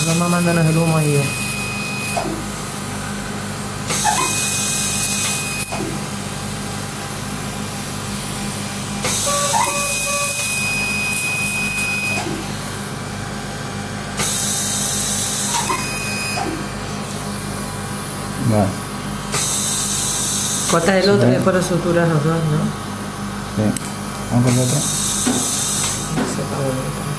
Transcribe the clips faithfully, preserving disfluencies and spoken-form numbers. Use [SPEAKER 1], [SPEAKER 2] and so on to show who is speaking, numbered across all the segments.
[SPEAKER 1] nomás mándanos el humo ahí.
[SPEAKER 2] Vale.
[SPEAKER 1] Cortas el otro y después lo suturas los dos, ¿no?
[SPEAKER 2] Sí. Vamos con el otro.
[SPEAKER 1] Se acabó el otro.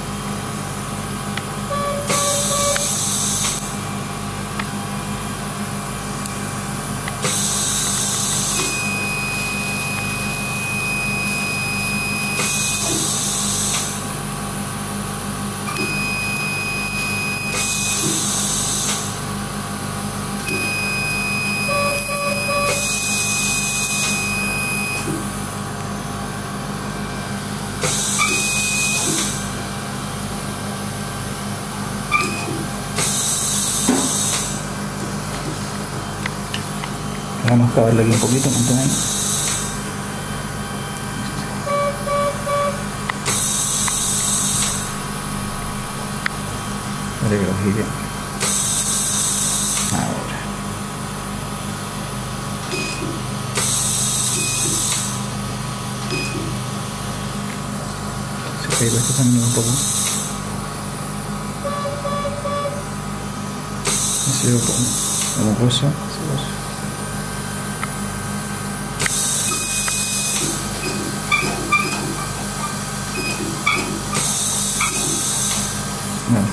[SPEAKER 2] Vamos a acabarle aquí un poquito, mantén ahí. Vale, que lo gire. Ahora. Se cae esto también un poco. Así lo pongo. Como puesto. Vale.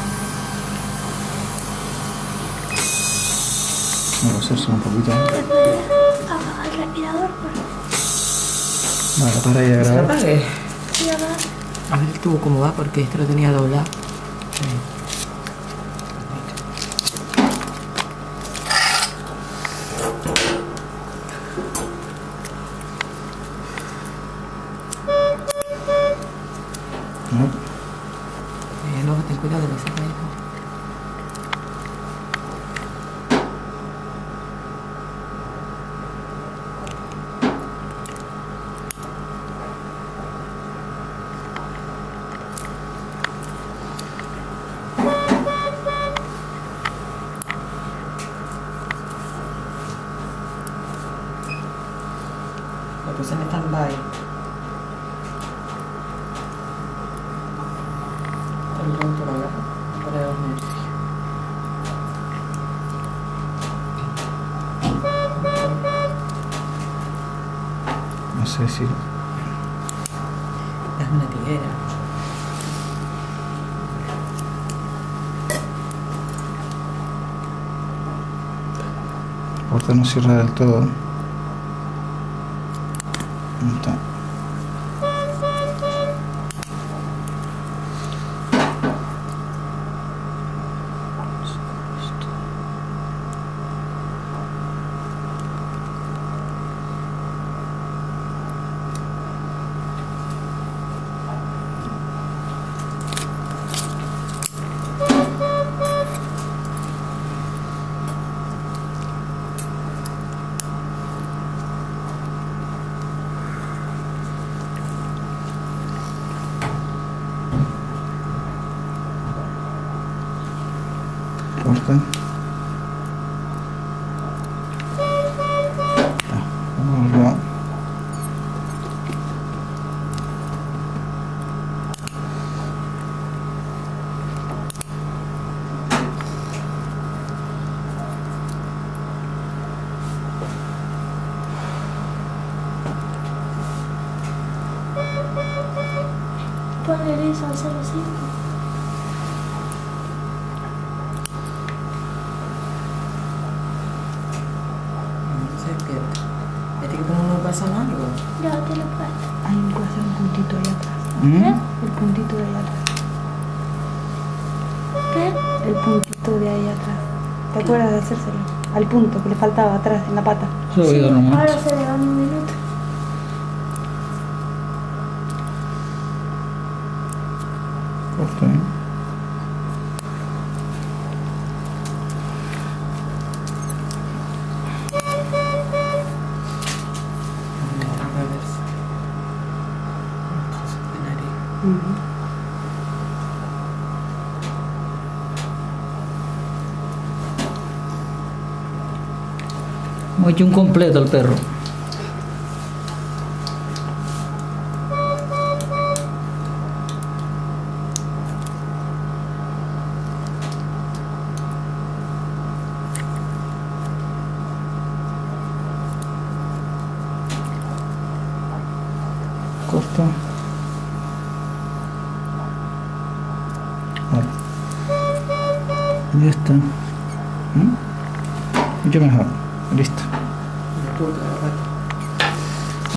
[SPEAKER 2] Vamos a hacerse un poquito.
[SPEAKER 3] Apaga el respirador, por
[SPEAKER 2] Vale, para ahí a
[SPEAKER 1] ¿Se lo
[SPEAKER 2] grabar.
[SPEAKER 1] apague?
[SPEAKER 3] Sí, apaga.
[SPEAKER 1] A ver el tubo cómo va, porque este lo tenía doblado. Sí.
[SPEAKER 2] No.
[SPEAKER 1] Eh, luego ten cuidado que se caiga. Lo puse en stand-by. El rotor ahora, para dos metros.
[SPEAKER 2] No sé si...
[SPEAKER 1] Dame una tiguera.
[SPEAKER 2] Porta no cierra del todo. Ahí está. Porta. Ah, vamos a...
[SPEAKER 3] Ponle eso al cero cinco.
[SPEAKER 1] No se pierde. ¿Este que poner un pasado algo?
[SPEAKER 3] Ya te lo puesto.
[SPEAKER 4] Hay un puede hacer un puntito ahí atrás.
[SPEAKER 2] ¿Mm?
[SPEAKER 4] El puntito de ahí atrás.
[SPEAKER 3] ¿Qué?
[SPEAKER 4] El puntito de ahí atrás. ¿Te acuerdas de hacérselo? Al punto que le faltaba atrás, en la pata.
[SPEAKER 2] Yo voy a dar nomás.
[SPEAKER 3] Ahora se le da un minuto.
[SPEAKER 2] Porta, ¿eh?
[SPEAKER 1] A reversa. De nariz.
[SPEAKER 4] Ujú.
[SPEAKER 2] Hemos hecho un completo al perro. Corta. Vale. Ya está. ¿Mm? Mucho mejor. Listo.
[SPEAKER 1] Me puta, rato.